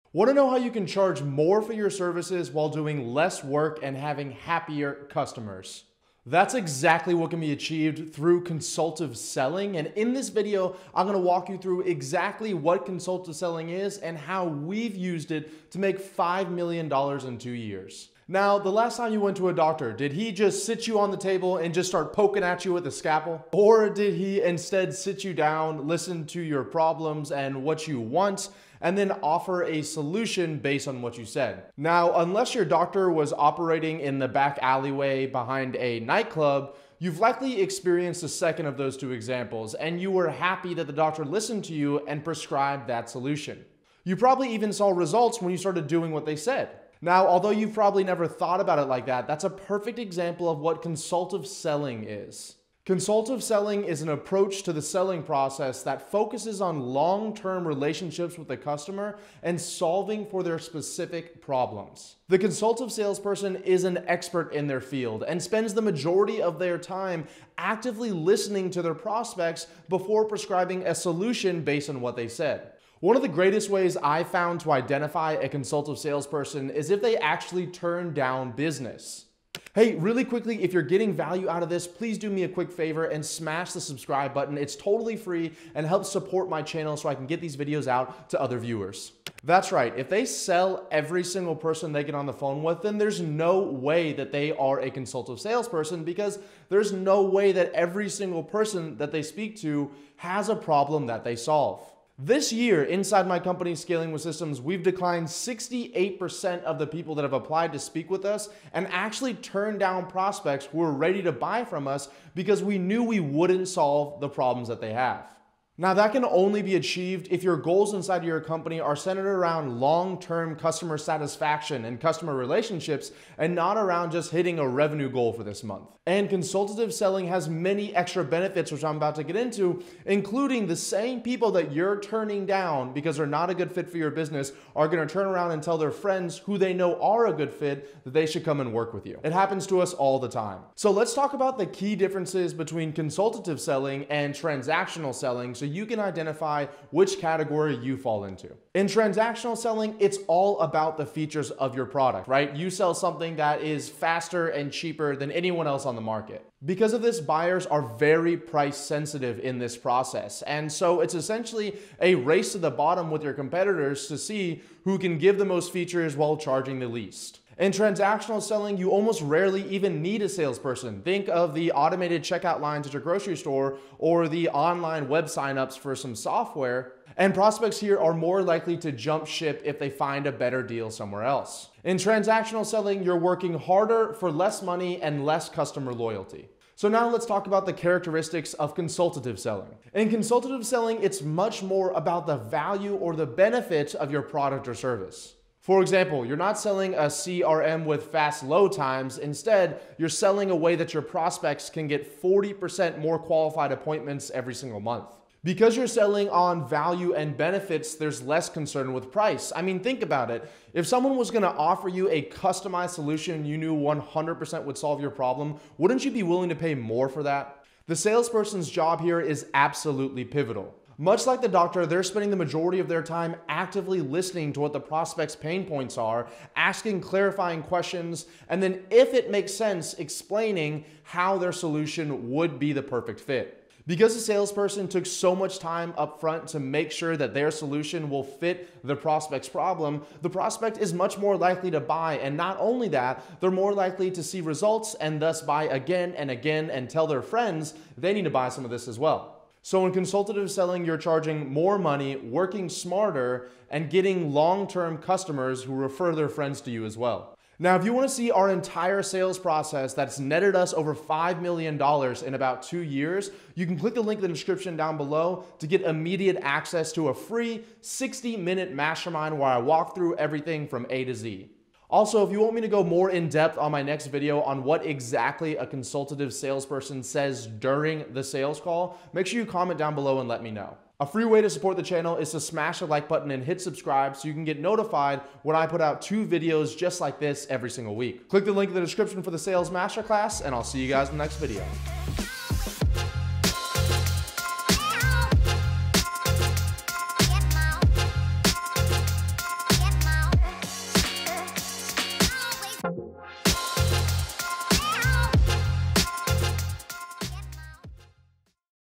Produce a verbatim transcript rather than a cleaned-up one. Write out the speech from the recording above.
Want to know how you can charge more for your services while doing less work and having happier customers? That's exactly what can be achieved through consultative selling. And in this video, I'm going to walk you through exactly what consultative selling is and how we've used it to make five million dollars in two years. Now, the last time you went to a doctor, did he just sit you on the table and just start poking at you with a scalpel? Or did he instead sit you down, listen to your problems and what you want, and then offer a solution based on what you said? Now, unless your doctor was operating in the back alleyway behind a nightclub, you've likely experienced a second of those two examples, and you were happy that the doctor listened to you and prescribed that solution. You probably even saw results when you started doing what they said. Now, although you've probably never thought about it like that, that's a perfect example of what consultative selling is. Consultative selling is an approach to the selling process that focuses on long-term relationships with the customer and solving for their specific problems. The consultative salesperson is an expert in their field and spends the majority of their time actively listening to their prospects before prescribing a solution based on what they said. One of the greatest ways I found to identify a consultative salesperson is if they actually turn down business. Hey, really quickly, if you're getting value out of this, please do me a quick favor and smash the subscribe button. It's totally free and helps support my channel so I can get these videos out to other viewers. That's right. If they sell every single person they get on the phone with, then there's no way that they are a consultative salesperson, because there's no way that every single person that they speak to has a problem that they solve. This year, inside my company, Scaling with Systems, we've declined sixty-eight percent of the people that have applied to speak with us and actually turned down prospects who were ready to buy from us because we knew we wouldn't solve the problems that they have. Now, that can only be achieved if your goals inside of your company are centered around long-term customer satisfaction and customer relationships, and not around just hitting a revenue goal for this month. And consultative selling has many extra benefits, which I'm about to get into, including the same people that you're turning down because they're not a good fit for your business are going to turn around and tell their friends who they know are a good fit that they should come and work with you. It happens to us all the time. So let's talk about the key differences between consultative selling and transactional selling, so you can identify which category you fall into. In transactional selling, it's all about the features of your product, right? You sell something that is faster and cheaper than anyone else on the market. Because of this, buyers are very price sensitive in this process. And so it's essentially a race to the bottom with your competitors to see who can give the most features while charging the least. In transactional selling, you almost rarely even need a salesperson. Think of the automated checkout lines at your grocery store or the online web signups for some software. And prospects here are more likely to jump ship if they find a better deal somewhere else. In transactional selling, you're working harder for less money and less customer loyalty. So now let's talk about the characteristics of consultative selling. In consultative selling, it's much more about the value or the benefits of your product or service. For example, you're not selling a C R M with fast load times. Instead, you're selling a way that your prospects can get forty percent more qualified appointments every single month. Because you're selling on value and benefits, there's less concern with price. I mean, think about it. If someone was going to offer you a customized solution you knew one hundred percent would solve your problem, wouldn't you be willing to pay more for that? The salesperson's job here is absolutely pivotal. Much like the doctor, they're spending the majority of their time actively listening to what the prospect's pain points are, asking clarifying questions, and then, if it makes sense, explaining how their solution would be the perfect fit. Because the salesperson took so much time up front to make sure that their solution will fit the prospect's problem, the prospect is much more likely to buy. And not only that, they're more likely to see results and thus buy again and again and tell their friends they need to buy some of this as well. So in consultative selling, you're charging more money, working smarter, and getting long-term customers who refer their friends to you as well. Now, if you want to see our entire sales process that's netted us over five million dollars in about two years, you can click the link in the description down below to get immediate access to a free sixty minute mastermind where I walk through everything from A to Z. Also, if you want me to go more in depth on my next video on what exactly a consultative salesperson says during the sales call, make sure you comment down below and let me know. A free way to support the channel is to smash the like button and hit subscribe so you can get notified when I put out two videos just like this every single week. Click the link in the description for the sales masterclass, and I'll see you guys in the next video.